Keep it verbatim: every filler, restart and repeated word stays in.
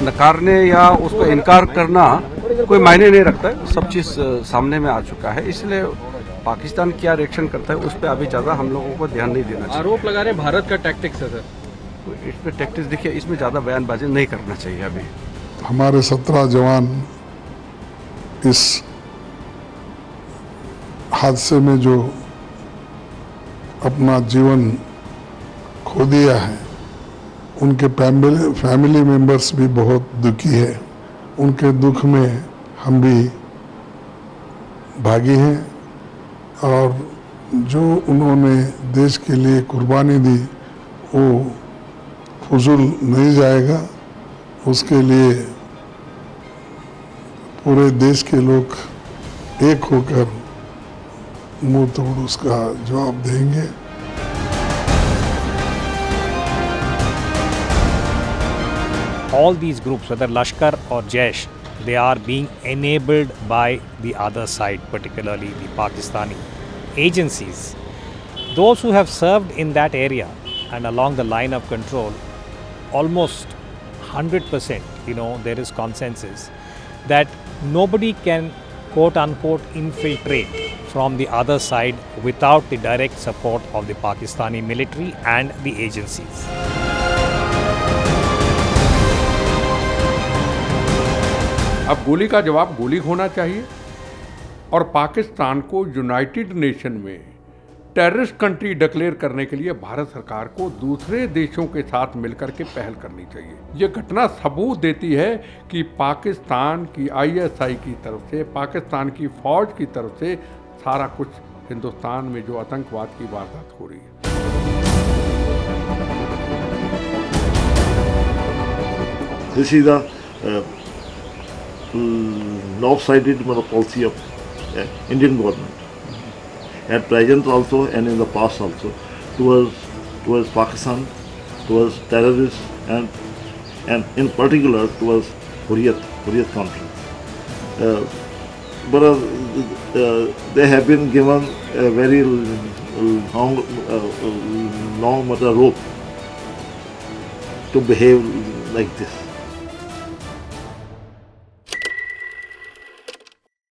नकारने या उसको इनकार करना कोई मायने नहीं रखता है। सब चीज़ सामने में आ चुका है, इसलिए पाकिस्तान क्या रिएक्शन करता है उस पर अभी ज़्यादा हम लोगों को ध्यान नहीं देना चाहिए। आरोप लगा रहे भारत का टैक्टिक्स है सर, इसमें टैक्टिक्स देखिए, इसमें ज़्यादा बयानबाजी नहीं करना चाहिए। अभी हमारे सत्रह जवान इस हादसे में जो अपना जीवन खो दिया है, उनके फैमिली फैमिली मेंबर्स भी बहुत दुखी है। उनके दुख में हम भी भागी हैं और जो उन्होंने देश के लिए कुर्बानी दी वो फजूल नहीं जाएगा। उसके लिए पूरे देश के लोग एक होकर मुंह तोड़ उसका जवाब देंगे। All these groups, whether Lashkar or Jaish, they are being enabled by the other side, particularly the Pakistani agencies. Those who have served in that area and along the line of control, almost one hundred percent, you know, there is consensus that nobody can quote unquote infiltrate from the other side without the direct support of the Pakistani military and the agencies. अब गोली का जवाब गोली होना चाहिए और पाकिस्तान को United Nation में टेररिस्ट कंट्री डिक्लेयर करने के लिए भारत सरकार को दूसरे देशों के साथ मिलकर के पहल करनी चाहिए। ये घटना सबूत देती है कि पाकिस्तान की आई एस आई की तरफ से, पाकिस्तान की फौज की तरफ से सारा कुछ हिंदुस्तान में जो आतंकवाद की वारदात हो रही है। This is the uh, lopsided policy of uh, Indian government at present also and in the past also towards towards Pakistan, towards terrorists and and in particular towards Hurriyat Hurriyat conference. Uh, but uh, uh, they have been given a very long uh, long matter rope to behave like this.